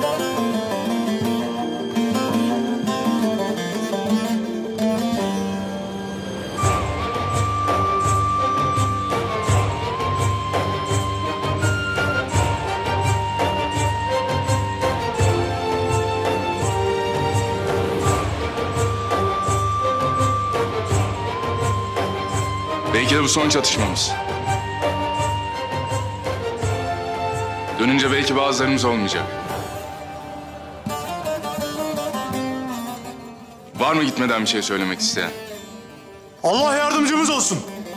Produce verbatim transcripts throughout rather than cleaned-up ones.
Belki de bu son çatışmamız. Dönünce belki bazılarımız olmayacak. Var mı gitmeden bir şey söylemek isteyen? Allah yardımcımız olsun.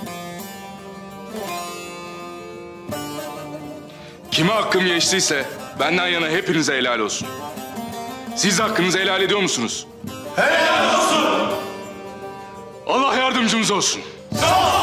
Kime hakkım geçtiyse benden yana hepinize helal olsun. Siz hakkınızı helal ediyor musunuz? Helal olsun. Allah yardımcımız olsun. Sağ ol.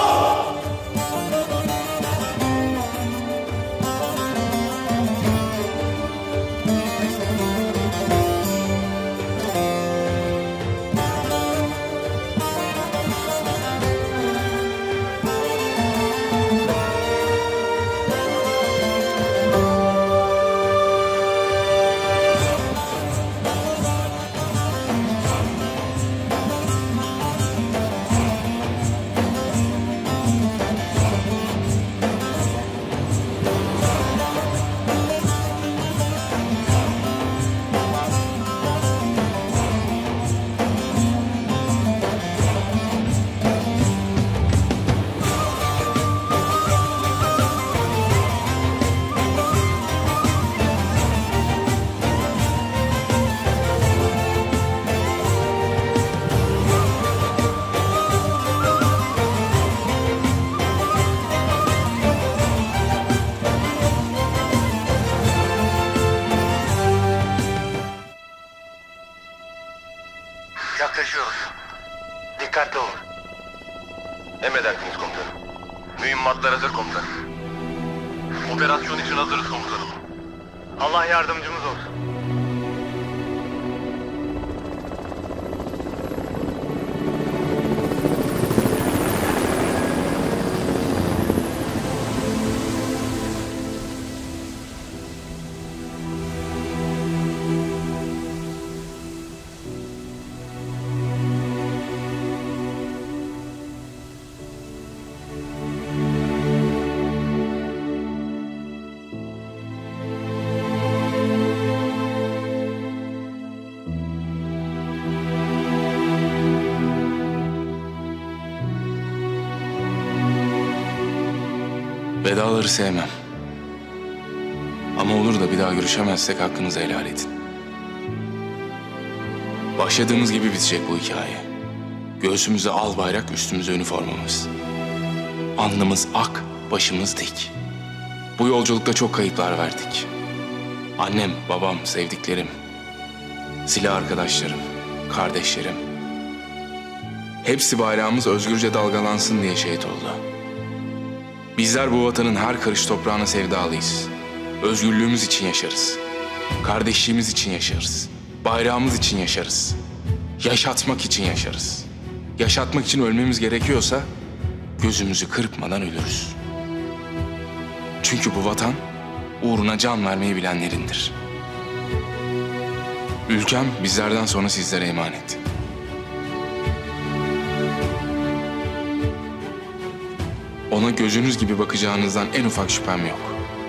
Yaklaşıyoruz. Dikkatli olun. Emredersiniz komutanım. Mühimmatlar hazır komutanım. Operasyon için hazırız komutanım. Allah yardımcımız olsun. Vedaları sevmem. Ama olur da bir daha görüşemezsek hakkınızı helal edin. Başladığımız gibi bitecek bu hikaye. Göğsümüze al bayrak, üstümüze üniformamız. Alnımız ak, başımız dik. Bu yolculukta çok kayıplar verdik. Annem, babam, sevdiklerim, silah arkadaşlarım, kardeşlerim. Hepsi bayrağımız özgürce dalgalansın diye şehit oldu. Bizler bu vatanın her karış toprağına sevdalıyız. Özgürlüğümüz için yaşarız. Kardeşliğimiz için yaşarız. Bayrağımız için yaşarız. Yaşatmak için yaşarız. Yaşatmak için ölmemiz gerekiyorsa gözümüzü kırpmadan ölürüz. Çünkü bu vatan uğruna can vermeyi bilenlerindir. Ülkem bizlerden sonra sizlere emanet. Ona gözünüz gibi bakacağınızdan en ufak şüphem yok.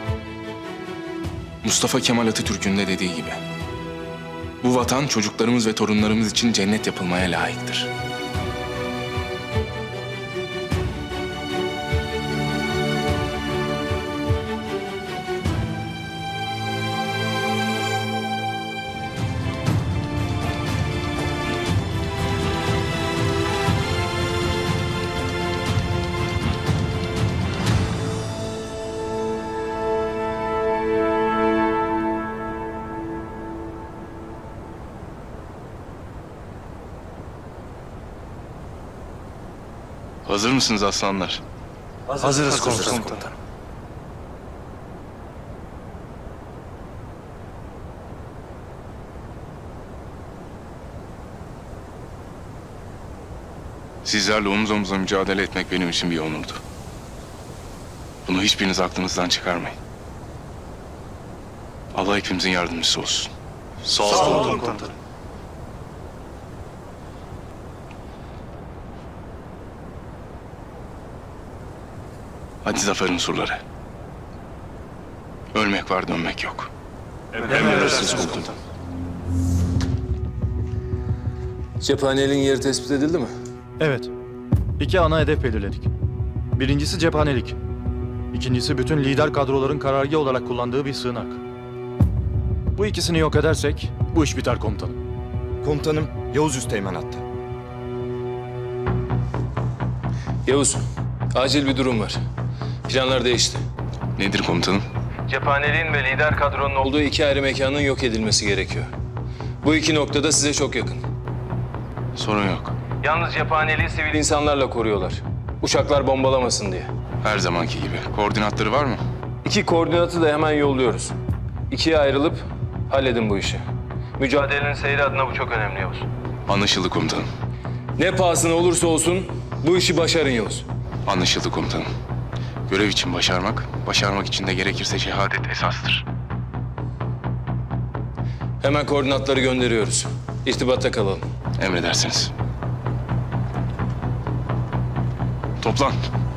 Mustafa Kemal Atatürk'ün de dediği gibi, bu vatan çocuklarımız ve torunlarımız için cennet yapılmaya layıktır. Hazır mısınız aslanlar? Hazırız, Hazırız komutanım. komutanım. Sizlerle omuz omuza mücadele etmek benim için bir onurdu. Bunu hiçbiriniz aklınızdan çıkarmayın. Allah hepimizin yardımcısı olsun. Sağ olun komutanım. Hadi zafer unsurları. Ölmek var, dönmek yok. Emredersiniz komutanım. Cephaneliğin yeri tespit edildi mi? Evet. İki ana hedef belirledik. Birincisi cephanelik. İkincisi bütün lider kadroların karargah olarak kullandığı bir sığınak. Bu ikisini yok edersek bu iş biter komutanım. Komutanım, Yavuz Üsteğmen hatta. Yavuz, acil bir durum var. Planlar değişti. Nedir komutanım? Cephaneliğin ve lider kadronun olduğu iki ayrı mekanın yok edilmesi gerekiyor. Bu iki noktada size çok yakın. Sorun yok. Yalnız cephaneliği sivil insanlarla koruyorlar. Uçaklar bombalamasın diye. Her zamanki gibi. Koordinatları var mı? İki koordinatı da hemen yolluyoruz. İkiye ayrılıp halledin bu işi. Mücadelenin seyri adına bu çok önemli Yavuz. Anlaşıldı komutanım. Ne pahasına olursa olsun bu işi başarın Yavuz. Anlaşıldı komutanım. Görev için başarmak, başarmak için de gerekirse şehadet esastır. Hemen koordinatları gönderiyoruz. İrtibatta kalalım. Emredersiniz. Toplan.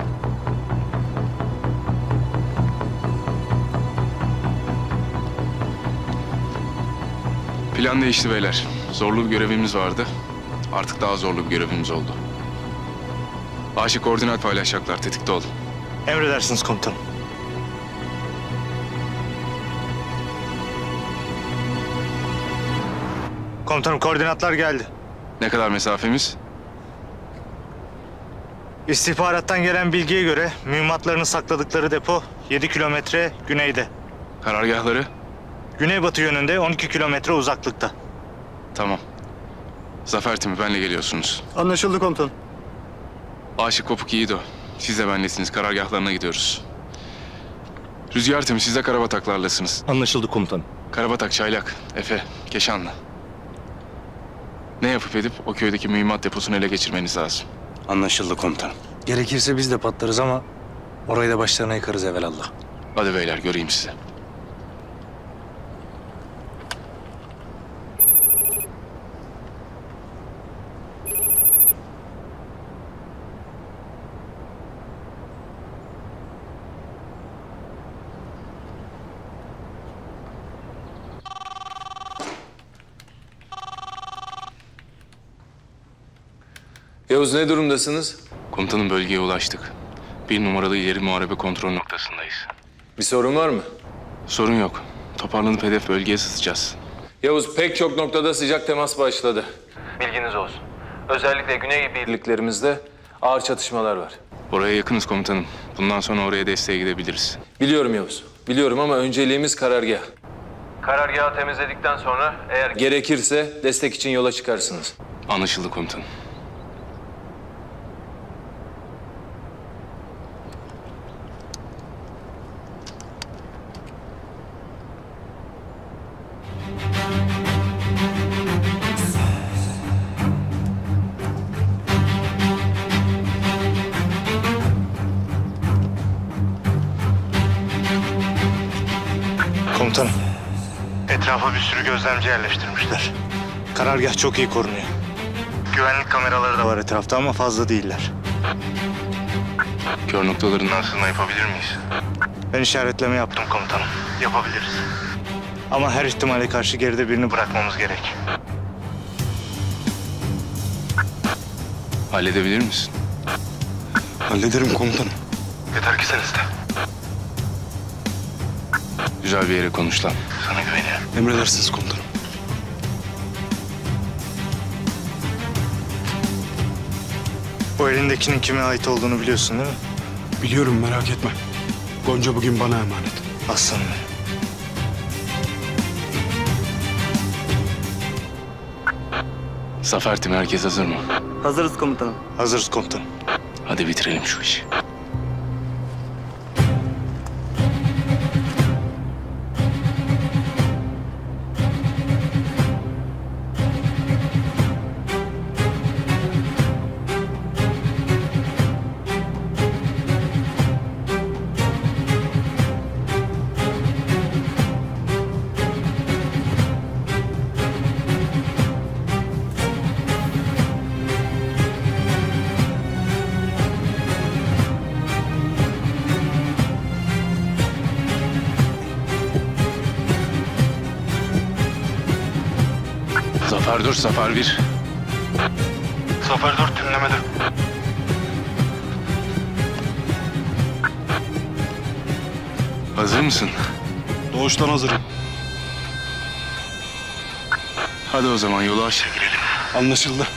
Plan değişti beyler. Zorlu bir görevimiz vardı. Artık daha zorlu bir görevimiz oldu. Aşık koordinat paylaşacaklar. Tetikte olun. Emredersiniz komutanım. Komutanım koordinatlar geldi. Ne kadar mesafemiz? İstihbarattan gelen bilgiye göre mühimmatlarını sakladıkları depo yedi kilometre güneyde. Karargahları? Güneybatı yönünde on iki kilometre uzaklıkta. Tamam. Zafer timi benle geliyorsunuz. Anlaşıldı komutanım. Aşık Kopuk Yiğido. Siz de benlesiniz. Karargahlarına gidiyoruz. Rüzgar timi siz de Karabataklarlasınız. Anlaşıldı komutanım. Karabatak, Çaylak, Efe, Keşanlı. Ne yapıp edip o köydeki mühimmat deposunu ele geçirmeniz lazım. Anlaşıldı komutanım. Gerekirse biz de patlarız ama orayı da başlarına yıkarız evelallah. Hadi beyler göreyim sizi. Yavuz ne durumdasınız? Komutanım bölgeye ulaştık. Bir numaralı ileri muharebe kontrol noktasındayız. Bir sorun var mı? Sorun yok. Toparlanıp hedef bölgeye sızacağız. Yavuz pek çok noktada sıcak temas başladı. Bilginiz olsun. Özellikle güney birliklerimizde ağır çatışmalar var. Oraya yakınız komutanım. Bundan sonra oraya desteğe gidebiliriz. Biliyorum Yavuz. Biliyorum ama önceliğimiz karargah. Karargahı temizledikten sonra eğer gerekirse destek için yola çıkarsınız. Anlaşıldı komutanım. Komutanım. Etrafa bir sürü gözlemci yerleştirmişler. Karargah çok iyi korunuyor. Güvenlik kameraları da var etrafta ama fazla değiller. Kör noktalarından sızma yapabilir miyiz? Ben işaretleme yaptım komutanım. Yapabiliriz. Ama her ihtimale karşı geride birini bırakmamız gerek. Halledebilir misin? Hallederim komutanım. Yeter ki sen iste. Güzel bir yere konuş lan. Sana güveniyorum. Emredersiniz komutanım. Bu elindekinin kime ait olduğunu biliyorsun değil mi? Biliyorum merak etme. Gonca bugün bana emanet. Aslanım benim. Zafer timi herkes hazır mı? Hazırız komutanım. Hazırız komutanım. Hadi bitirelim şu işi. Zafer dur, Zafer bir. Zafer dört dinlemedim. Hazır mısın? Doğuştan hazırım. Hadi o zaman yolu aç. Anlaşıldı.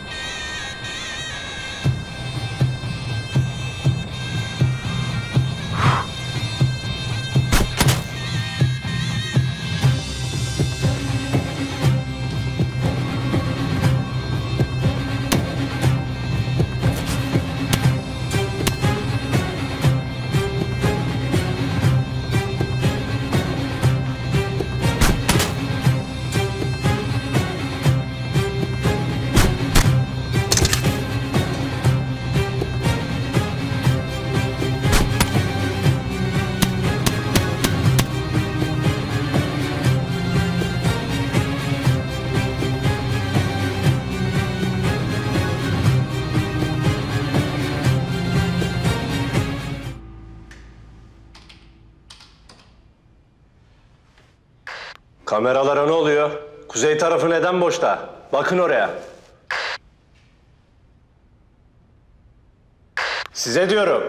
Kameralara ne oluyor? Kuzey tarafı neden boşta? Bakın oraya. Size diyorum.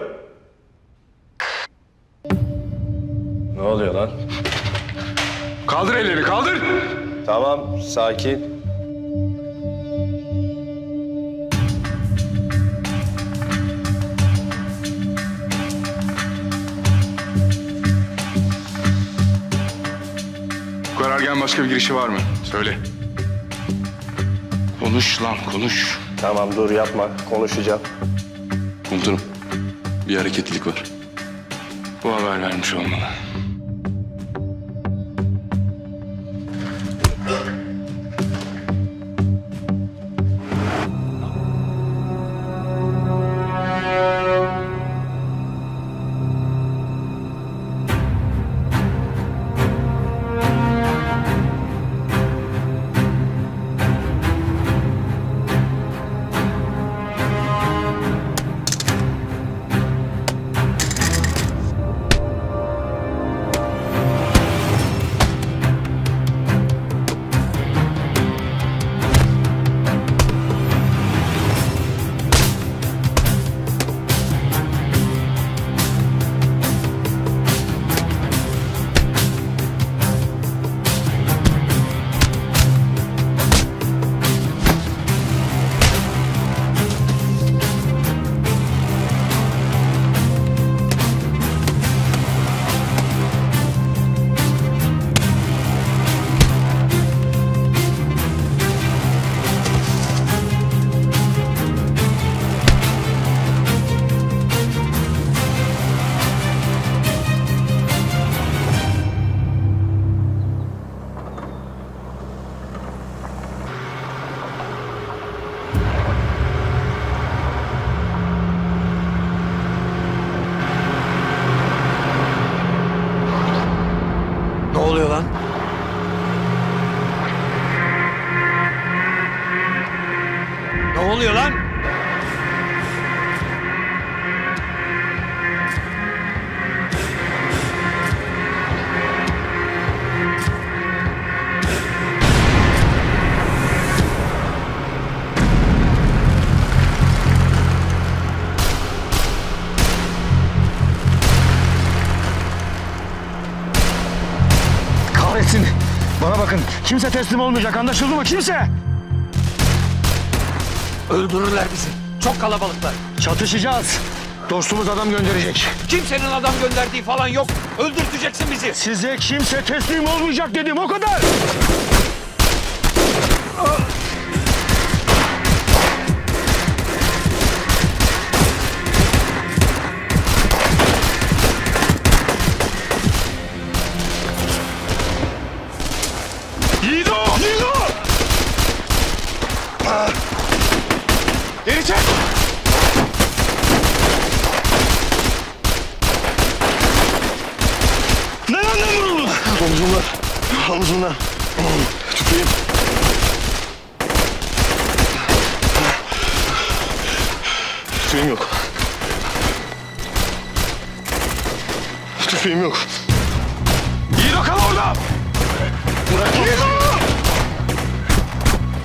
Ne oluyor lan? Kaldır elleri, kaldır! Tamam, sakin. Bu karargahın başka bir girişi var mı? Söyle. Konuş lan, konuş. Tamam, dur yapma. Konuşacağım. Komutanım, bir hareketlilik var. Bu haber vermiş olmalı. Ne oluyor lan? Ne oluyor lan? Kahretsin! Bana bakın, kimse teslim olmayacak, anlaşıldı mı? Kimse! Öldürürler bizi. Çok kalabalıklar. Çatışacağız. Dostumuz adam gönderecek. Kimsenin adam gönderdiği falan yok. Öldürteceksin bizi. Size kimse teslim olmayacak dedim, o kadar! Yiğido! Yiğido! Geri çek! Nereden vuruldun? Omzumdan. Omzumdan. Tüfeğim. Tüfeğim yok. Tüfeğim yok. Yiğido kal orada! Bırak.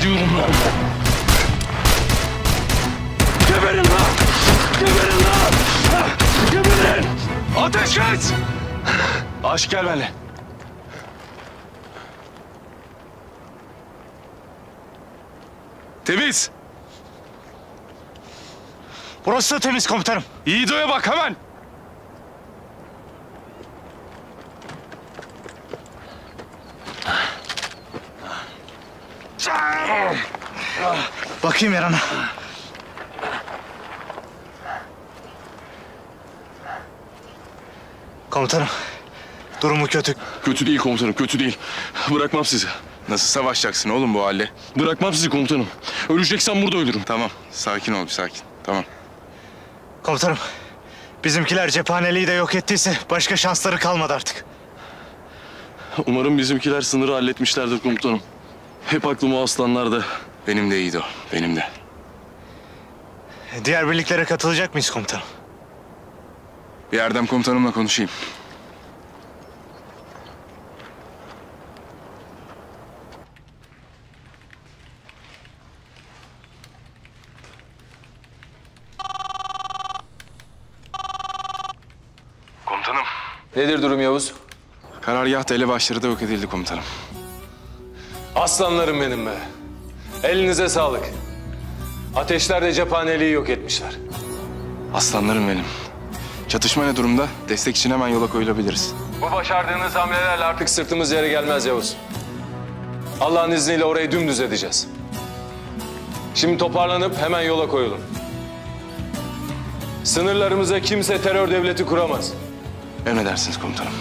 ediyorum lan. Geberin lan! Geberin lan! Geberin! Ateş et! Aşk gel benimle. Temiz. Burası da temiz komutanım. Yiğido'ya bak hemen. Bakayım yarana. Komutanım, durumu kötü. Kötü değil komutanım, kötü değil. Bırakmam sizi. Nasıl savaşacaksın oğlum bu halde? Bırakmam sizi komutanım. Öleceksem burada ölürüm. Tamam, sakin ol bir sakin. Tamam. Komutanım, bizimkiler cephaneliği de yok ettiyse başka şansları kalmadı artık. Umarım bizimkiler sınırı halletmişlerdir komutanım. Hep aklım o aslanlarda. Benim de iyiydi o, benim de. Diğer birliklere katılacak mıyız komutanım? Bir Erdem komutanımla konuşayım. Komutanım. Nedir durum Yavuz? Karargah elebaşları da yok edildi komutanım. Aslanlarım benim be. Elinize sağlık. Ateşler de cephaneliği yok etmişler. Aslanlarım benim. Çatışma ne durumda? Destek için hemen yola koyulabiliriz. Bu başardığınız hamlelerle artık sırtımız yere gelmez Yavuz. Allah'ın izniyle orayı dümdüz edeceğiz. Şimdi toparlanıp hemen yola koyulun. Sınırlarımıza kimse terör devleti kuramaz. Emredersiniz komutanım.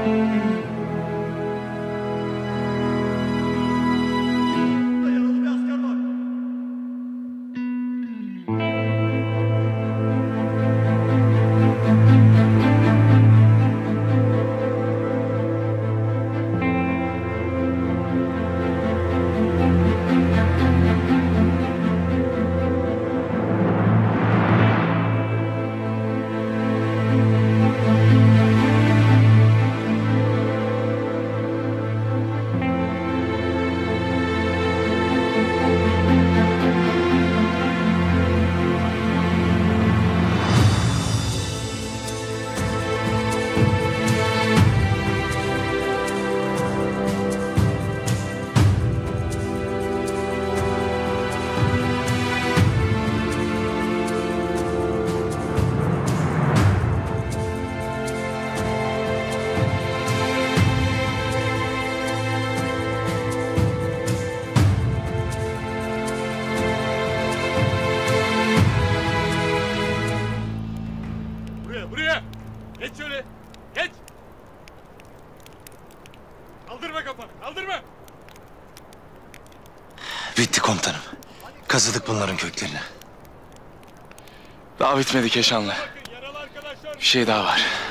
Buraya, buraya. Geç şöyle. Geç. Kaldırma kafanı, kaldırma. Bitti komutanım. Kazıdık bunların köklerini. Daha bitmedi Keşanlı. Bakın yaralı arkadaşlar. Bir şey daha var.